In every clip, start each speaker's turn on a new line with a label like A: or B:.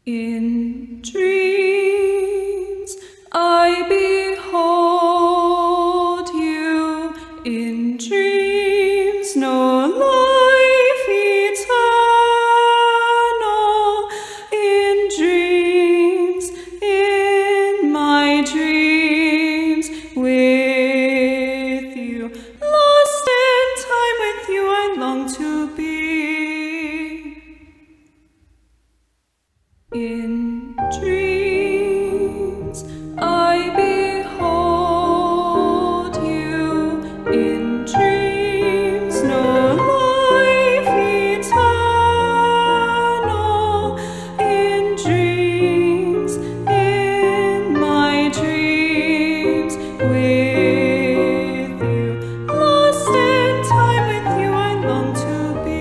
A: In dreams I behold you, in dreams no life eternal, in dreams, in my dreams, with you, lost in time with you I long to be. In dreams I behold you, in dreams no life eternal, in dreams, in my dreams, with you, lost in time with you I long to be.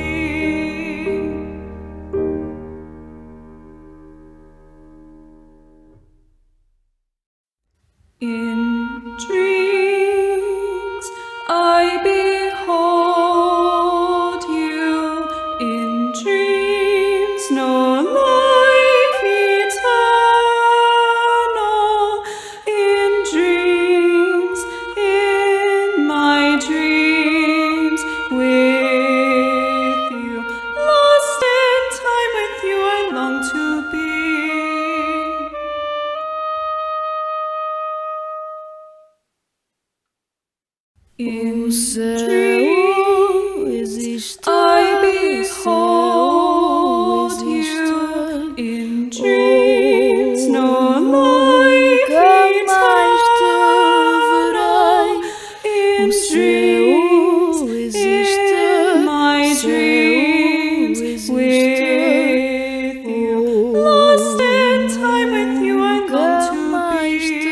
A: In dreams I behold you, in dreams no life eternal, in dreams, in my dreams, with you, lost in time with you I long to be. In dreams I behold you, in dreams no life eternal, in dreams, in my dreams, with you, lost in time with you I long to be.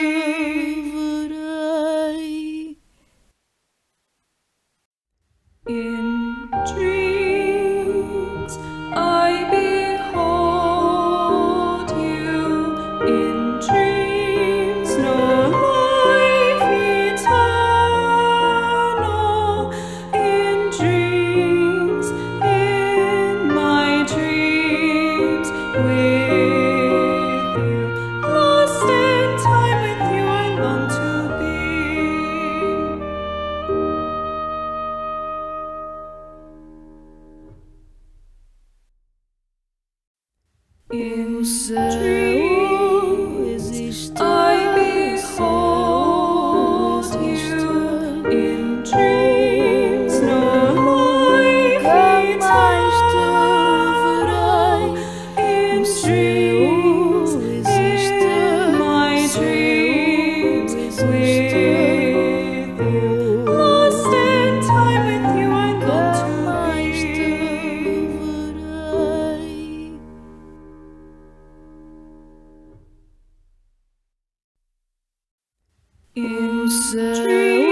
A: In dreams I behold you, in dreams no life eternal, in dreams, in my dreams, with you, lost in time with you I long to be. In dreams I behold you, in dreams no life eternal, in dreams, in my dreams, with you, lost in time with you I long to be. In dreams